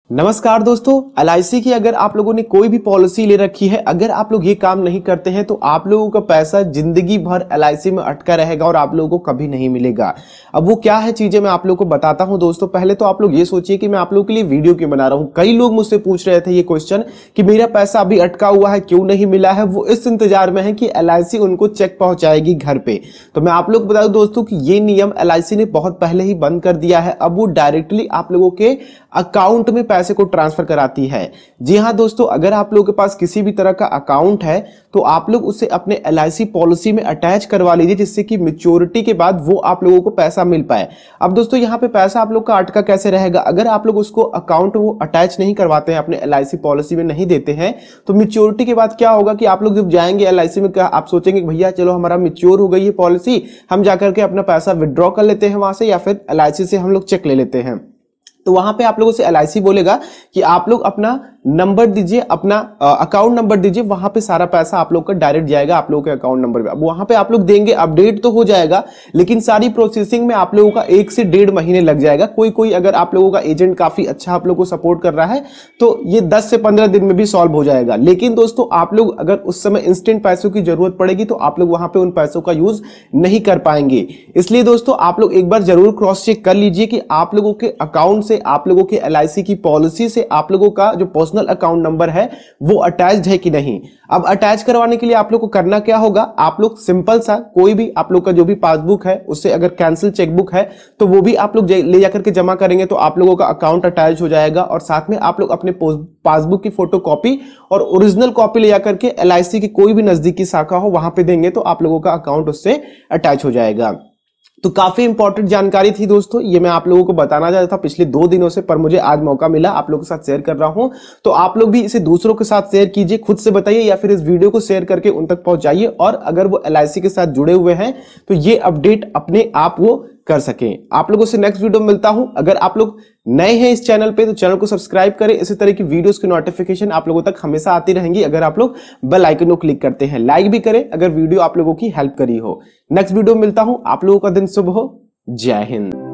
नमस्कार दोस्तों, एलआईसी की अगर आप लोगों ने कोई भी पॉलिसी ले रखी है, अगर आप लोग ये काम नहीं करते हैं तो आप लोगों का पैसा जिंदगी भर एलआईसी में अटका रहेगा और आप लोगों को कभी नहीं मिलेगा। अब वो क्या है चीजें मैं आप लोगों को बताता हूं। दोस्तों पहले तो आप लोग ये सोचिए कि मैं आप लोगों के लिए वीडियो क्यों बना रहा हूं। कई लोग मुझसे पूछ रहे थे ये क्वेश्चन कि मेरा पैसा अभी अटका हुआ है, क्यों नहीं मिला है। वो इस इंतजार में है कि एलआईसी उनको चेक पहुंचाएगी घर पे। तो मैं आप लोग बता दूं दोस्तों कि ये नियम एलआईसी ने बहुत पहले ही बंद कर दिया है। अब वो डायरेक्टली आप लोगों के अकाउंट में पैसे को ट्रांसफर कराती है। जी हां दोस्तों, अगर आप लोगों के पास किसी भी तरह का अकाउंट है तो आप लोग उसे अपने एलआईसी पॉलिसी में अटैच करवा लीजिए, जिससे कि मैच्योरिटी के बाद वो आप लोगों को पैसा मिल पाए। अब दोस्तों यहाँ पे पैसा आप लोग का अटका कैसे रहेगा, अगर आप लोग उसको अकाउंट वो अटैच नहीं करवाते हैं, अपने एलआईसी पॉलिसी में नहीं देते हैं, तो मैच्योरिटी के बाद क्या होगा कि आप लोग जब जाएंगे एलआईसी में, आप सोचेंगे भैया चलो हमारा मैच्योर हो गई है पॉलिसी, हम जाकर के अपना पैसा विड्रॉ कर लेते हैं वहां से, या फिर एलआईसी से हम लोग चेक ले लेते हैं। तो वहां पे आप लोगों से एलआईसी बोलेगा कि आप लोग अपना नंबर दीजिए, अपना अकाउंट नंबर दीजिए, वहां पे सारा पैसा आप लोग का डायरेक्ट जाएगा आप लोगों के अकाउंट नंबर पे। अब वहां पे आप लोग देंगे, अपडेट तो हो जाएगा, लेकिन सारी प्रोसेसिंग में आप लोगों का 1 से 1.5 महीने लग जाएगा। कोई अगर आप लोगों का एजेंट काफी अच्छा आप लोग को सपोर्ट कर रहा है तो ये 10 से 15 दिन में भी सॉल्व हो जाएगा। लेकिन दोस्तों आप लोग अगर उस समय इंस्टेंट पैसों की जरूरत पड़ेगी तो आप लोग वहां पे उन पैसों का यूज नहीं कर पाएंगे। इसलिए दोस्तों आप लोग एक बार जरूर क्रॉस चेक कर लीजिए कि आप लोगों के अकाउंट से, आप लोगों के एलआईसी की पॉलिसी से आप लोगों का जो पर्सनल अकाउंट नंबर है वो अटैच्ड है कि नहीं। अब अटैच करवाने के लिए आप लोग को करना क्या होगा, आप लोग सिंपल सा कोई भी आप लोग का जो भी पासबुक है उससे, अगर कैंसिल चेकबुक है तो वो भी आप लोग ले जाकर के जमा करेंगे तो आप लोगों का अकाउंट अटैच हो जाएगा। और साथ में आप लोग अपने पासबुक की फोटो कॉपी और ओरिजिनल कॉपी ले जाकर के एलआईसी की कोई भी नजदीकी शाखा हो वहां पे देंगे तो आप लोगों का अकाउंट उससे अटैच हो जाएगा। तो काफी इंपॉर्टेंट जानकारी थी दोस्तों, ये मैं आप लोगों को बताना चाहता था पिछले 2 दिनों से, पर मुझे आज मौका मिला आप लोगों के साथ शेयर कर रहा हूं। तो आप लोग भी इसे दूसरों के साथ शेयर कीजिए, खुद से बताइए या फिर इस वीडियो को शेयर करके उन तक पहुंचाइए। और अगर वो एलआईसी के साथ जुड़े हुए हैं तो ये अपडेट अपने आप वो कर सकें। आप लोगों से नेक्स्ट वीडियो मिलता हूं। अगर आप लोग नए हैं इस चैनल पे तो चैनल को सब्सक्राइब करें, इसी तरह की वीडियोस की नोटिफिकेशन आप लोगों तक हमेशा आती रहेंगी अगर आप लोग बेल आइकन को क्लिक करते हैं। लाइक भी करें अगर वीडियो आप लोगों की हेल्प करी हो। नेक्स्ट वीडियो मिलता हूं, आप लोगों का दिन शुभ हो। जय हिंद।